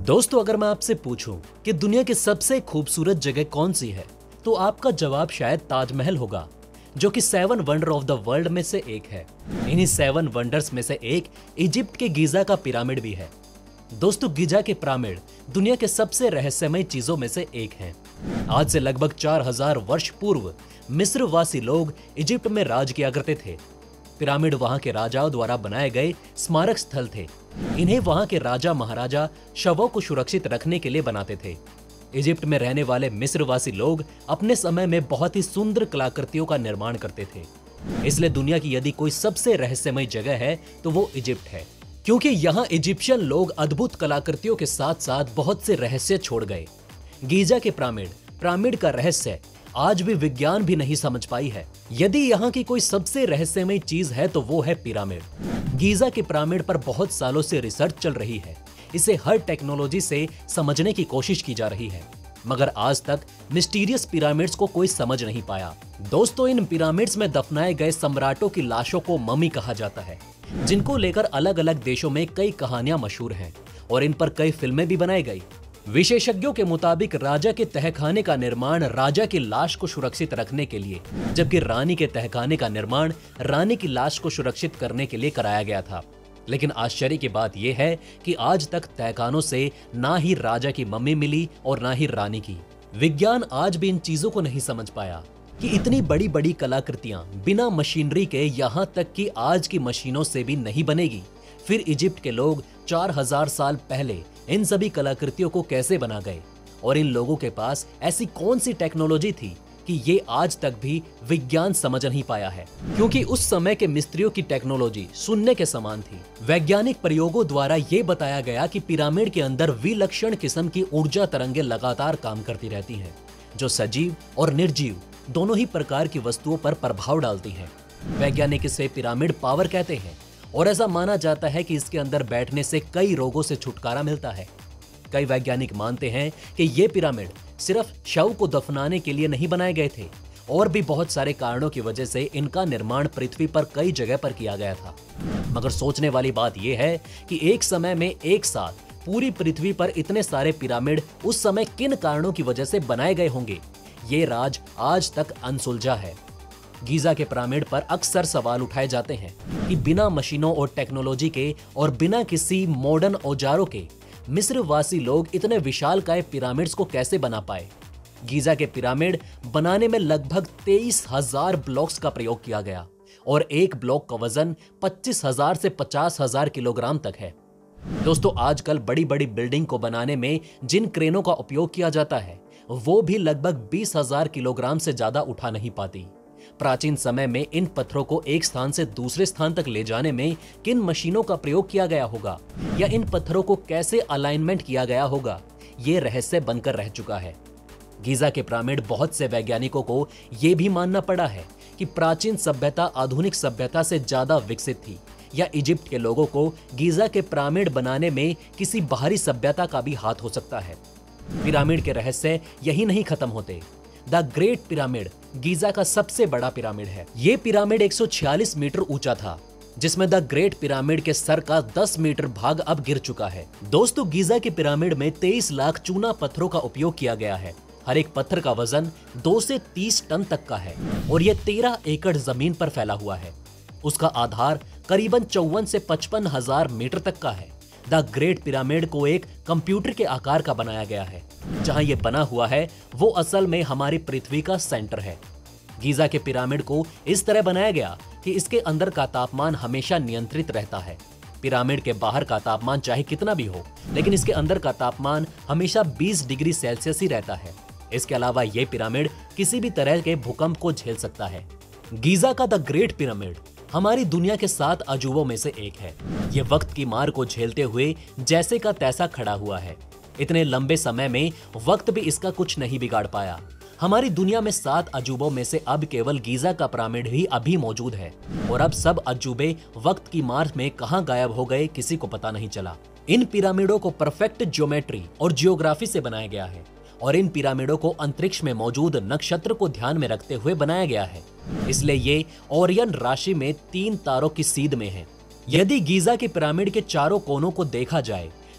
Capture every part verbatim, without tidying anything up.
दोस्तों, अगर मैं आपसे पूछूं कि दुनिया की सबसे खूबसूरत जगह कौन सी है, तो आपका जवाब शायद ताजमहल होगा, जो कि seven wonder of the world में से एक है। इन्हीं सेवन वंडर्स में से एक इजिप्ट के गीजा का पिरामिड भी है। दोस्तों, गीजा के पिरामिड दुनिया के सबसे रहस्यमय चीजों में से एक है। आज से लगभग चार हजार वर्ष पूर्व मिस्रवासी लोग इजिप्ट में राज किया करते थे। पिरामिड वहां के राजाओं द्वारा बनाए गए स्मारक स्थल थे। इन्हें वहां के राजा महाराजा शवों को सुरक्षित रखने के लिए बनाते थे। इजिप्ट में रहने वाले मिस्रवासी लोग अपने समय में बहुत ही सुंदर कलाकृतियों का निर्माण करते थे। इसलिए दुनिया की यदि कोई सबसे रहस्यमय जगह है तो वो इजिप्ट है, क्योंकि यहाँ इजिप्शियन लोग अद्भुत कलाकृतियों के साथ साथ बहुत से रहस्य छोड़ गए। गीजा के पिरामिड पिरामिड का रहस्य आज भी विज्ञान भी नहीं समझ पाई है। यदि यहाँ की कोई सबसे रहस्यमय चीज है तो वो है पिरामिड। गीजा के पिरामिड पर बहुत सालों से रिसर्च चल रही है। इसे हर टेक्नोलॉजी से समझने की कोशिश की जा रही है, मगर आज तक मिस्टीरियस पिरामिड्स को कोई समझ नहीं पाया। दोस्तों, इन पिरामिड्स में दफनाए गए सम्राटों की लाशों को ममी कहा जाता है, जिनको लेकर अलग अलग देशों में कई कहानियां मशहूर हैं और इन पर कई फिल्में भी बनाई गई। विशेषज्ञों के मुताबिक राजा के तहखाने का निर्माण राजा की लाश को सुरक्षित रखने के लिए, जबकि रानी के तहखाने का निर्माण रानी की लाश को सुरक्षित करने के लिए कराया गया था। लेकिन आश्चर्य की बात यह है कि आज तक तहखानों से ना ही राजा की मम्मी मिली और ना ही रानी की। विज्ञान आज भी इन चीजों को नहीं समझ पाया कि इतनी बड़ी बड़ी कलाकृतियां बिना मशीनरी के, यहाँ तक कि आज की मशीनों से भी नहीं बनेगी। फिर इजिप्ट के लोग चार हजार साल पहले इन सभी कलाकृतियों को कैसे बना गए, और इन लोगों के पास ऐसी कौन सी टेक्नोलॉजी थी कि ये आज तक भी विज्ञान समझ नहीं पाया है, क्योंकि उस समय के मिस्त्रियों की टेक्नोलॉजी शून्य के समान थी। वैज्ञानिक प्रयोगों द्वारा ये बताया गया कि पिरामिड के अंदर विलक्षण किस्म की ऊर्जा तरंगें लगातार काम करती रहती हैं, जो सजीव और निर्जीव दोनों ही प्रकार की वस्तुओं पर प्रभाव डालती हैं। वैज्ञानिक इसे पिरामिड पावर कहते हैं और ऐसा माना जाता है कि इसके अंदर बैठने से कई रोगों से छुटकारा मिलता है। कई वैज्ञानिक मानते हैं कि ये पिरामिड सिर्फ शव को दफनाने के लिए नहीं बनाए गए थे, और भी बहुत सारे कारणों की वजह से इनका निर्माण पृथ्वी पर कई जगह पर किया गया था। मगर सोचने वाली बात यह है कि एक समय में एक साथ पूरी पृथ्वी पर इतने सारे पिरामिड उस समय किन कारणों की वजह से बनाए गए होंगे, ये राज आज तक अनसुलझा है। गीजा के पिरामिड पर अक्सर सवाल उठाए जाते हैं कि बिना मशीनों और टेक्नोलॉजी के और बिना किसी मॉडर्न औजारों के मिस्रवासी लोग इतने विशालकाय पिरामिड्स को कैसे बना पाए। गीजा के पिरामिड बनाने में लगभग तेईस हजार ब्लॉक्स का प्रयोग किया गया और एक ब्लॉक का वजन पच्चीस हजार से पचास हजार किलोग्राम तक है। दोस्तों, आजकल बड़ी बड़ी बिल्डिंग को बनाने में जिन क्रेनों का उपयोग किया जाता है, वो भी लगभग बीस हजार किलोग्राम से ज्यादा उठा नहीं पाती। प्राचीन समय में इन पत्थरों को एक स्थान से दूसरे स्थान तक ले जाने में किन मशीनों का प्रयोग किया गया होगा, या इन पत्थरों को कैसे अलाइनमेंट किया गया होगा, ये रहस्य बनकर रह चुका है। गीजा के पिरामिड बहुत से वैज्ञानिकों को यह भी मानना पड़ा है कि प्राचीन सभ्यता आधुनिक सभ्यता से ज्यादा विकसित थी, या इजिप्ट के लोगों को गीजा के पिरामिड बनाने में किसी बाहरी सभ्यता का भी हाथ हो सकता है। पिरामिड के रहस्य यही नहीं खत्म होते। द ग्रेट पिरामिड गीजा का सबसे बड़ा पिरामिड है। ये पिरामिड एक सौ छियालीस मीटर ऊंचा था, जिसमें द ग्रेट पिरामिड के सर का दस मीटर भाग अब गिर चुका है। दोस्तों, गीजा के पिरामिड में तेईस लाख चूना पत्थरों का उपयोग किया गया है। हर एक पत्थर का वजन दो से तीस टन तक का है और यह तेरह एकड़ जमीन पर फैला हुआ है। उसका आधार करीबन चौवन से पचपन हजार मीटर तक का है। द ग्रेट पिरामिड को एक कंप्यूटर के आकार का बनाया गया है। जहां यह बना हुआ है वो असल में हमारी पृथ्वी का सेंटर है। गीजा के पिरामिड को इस तरह बनाया गया कि इसके अंदर का तापमान हमेशा नियंत्रित रहता है। पिरामिड के बाहर का तापमान चाहे कितना भी हो, लेकिन इसके अंदर का तापमान हमेशा बीस डिग्री सेल्सियस ही रहता है। इसके अलावा यह पिरामिड किसी भी तरह के भूकंप को झेल सकता है। गीजा का द ग्रेट पिरामिड हमारी दुनिया के सात अजूबों में से एक है। ये वक्त की मार को झेलते हुए जैसे का तैसा खड़ा हुआ है। इतने लंबे समय में वक्त भी इसका कुछ नहीं बिगाड़ पाया। हमारी दुनिया में सात अजूबों में से अब केवल गीजा का पिरामिड ही अभी मौजूद है, और अब सब अजूबे वक्त की मार में कहां गायब हो गए किसी को पता नहीं चला। इन पिरामिडों को परफेक्ट ज्योमेट्री और जियोग्राफी से बनाया गया है, और इन पिरामिडों को अंतरिक्ष में मौजूद नक्षत्र को ध्यान में रखते हुए बनाया गया है। इसलिए ये ओरियन राशि में तीन तारों की सीध में है। यदि गीजा के पिरामिड के चारों कोनों को देखा जाए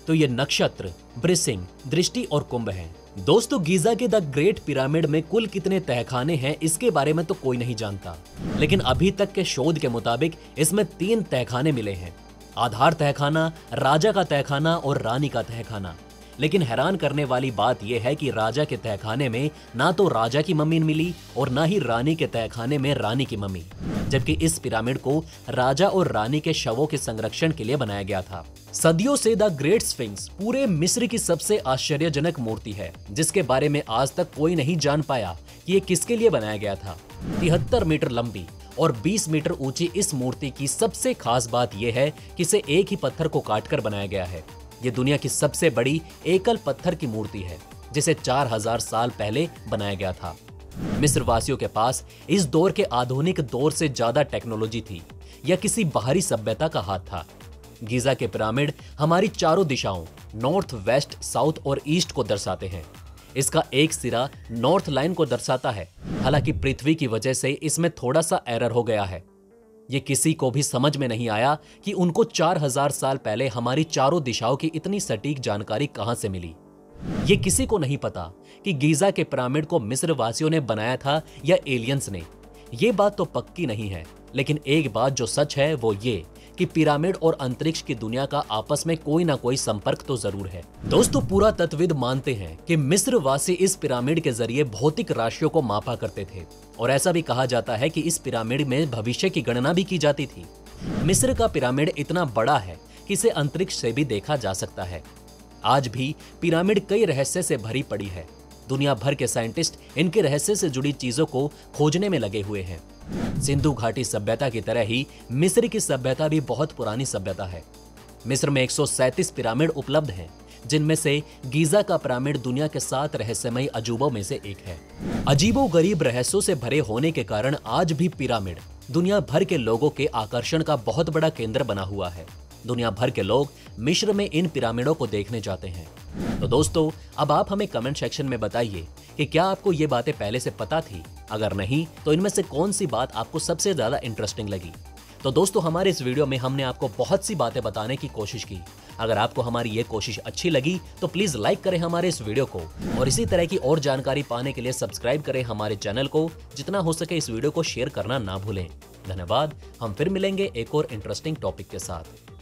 तो ये नक्षत्र, वृश्चिक, दृष्टि और कुंभ हैं। दोस्तों, गीजा के द ग्रेट पिरामिड में कुल कितने तहखाने हैं इसके बारे में तो कोई नहीं जानता, लेकिन अभी तक के शोध के मुताबिक इसमें तीन तहखाने मिले हैं। आधार तहखाना, राजा का तहखाना और रानी का तहखाना। लेकिन हैरान करने वाली बात यह है कि राजा के तहखाने में ना तो राजा की मम्मी मिली और ना ही रानी के तहखाने में रानी की मम्मी, जबकि इस पिरामिड को राजा और रानी के शवों के संरक्षण के लिए बनाया गया था। सदियों से द ग्रेट स्फिंक्स पूरे मिस्र की सबसे आश्चर्यजनक मूर्ति है, जिसके बारे में आज तक कोई नहीं जान पाया कि ये किसके लिए बनाया गया था। तिहत्तर मीटर लंबी और बीस मीटर ऊंची इस मूर्ति की सबसे खास बात यह है कि इसे एक ही पत्थर को काटकर बनाया गया है। ये दुनिया की सबसे बड़ी एकल पत्थर की मूर्ति है, जिसे चार हज़ार साल पहले बनाया गया था। मिस्र वासियों के पास इस दौर के आधुनिक दौर से ज्यादा टेक्नोलॉजी थी या किसी बाहरी सभ्यता का हाथ था। गीजा के पिरामिड हमारी चारों दिशाओं नॉर्थ, वेस्ट, साउथ और ईस्ट को दर्शाते हैं। इसका एक सिरा नॉर्थ लाइन को दर्शाता है। हालांकि पृथ्वी की वजह से इसमें थोड़ा सा एरर हो गया है। ये किसी को भी समझ में नहीं आया कि उनको चार हज़ार साल पहले हमारी चारों दिशाओं की इतनी सटीक जानकारी कहां से मिली। ये किसी को नहीं पता कि गीजा के पिरामिड को मिस्र वासियों ने बनाया था या एलियंस ने। ये बात तो पक्की नहीं है, लेकिन एक बात जो सच है वो ये कि पिरामिड और अंतरिक्ष की दुनिया का आपस में कोई ना कोई संपर्क तो जरूर है। दोस्तों, पुरातत्वविद मानते हैं कि मिस्र वासी इस पिरामिड के जरिए भौतिक राशियों को मापा करते थे और ऐसा भी कहा जाता है कि इस पिरामिड में भविष्य की गणना भी की जाती थी। मिस्र का पिरामिड इतना बड़ा है कि इसे अंतरिक्ष से भी देखा जा सकता है। आज भी पिरामिड कई रहस्य से भरी पड़ी है। दुनिया भर के साइंटिस्ट इनके रहस्य से जुड़ी चीजों को खोजने में लगे हुए हैं। सिंधु घाटी सभ्यता की तरह ही मिस्र की सभ्यता भी बहुत पुरानी सभ्यता है। मिस्र में एक सौ सैंतीस पिरामिड उपलब्ध हैं, जिनमें से गीजा का पिरामिड दुनिया के सात रहस्यमयी अजूबों में से एक है। अजीबोगरीब रहस्यों से भरे होने के कारण आज भी पिरामिड दुनिया भर के लोगों के आकर्षण का बहुत बड़ा केंद्र बना हुआ है। दुनिया भर के लोग मिस्र में इन पिरामिडों को देखने जाते हैं। तो दोस्तों, अब आप हमें कमेंट सेक्शन में बताइए कि क्या आपको ये बातें पहले से पता थी? अगर नहीं, तो इनमें से कौन सी बात आपको सबसे ज्यादा इंटरेस्टिंग लगी? तो दोस्तों, हमारे इस वीडियो में हमने आपको बहुत सी बातें बताने की कोशिश की। अगर आपको हमारी ये कोशिश अच्छी लगी तो प्लीज लाइक करें हमारे इस वीडियो को और इसी तरह की और जानकारी पाने के लिए सब्सक्राइब करें हमारे चैनल को। जितना हो सके इस वीडियो को शेयर करना ना भूलें। धन्यवाद। हम फिर मिलेंगे एक और इंटरेस्टिंग टॉपिक के साथ।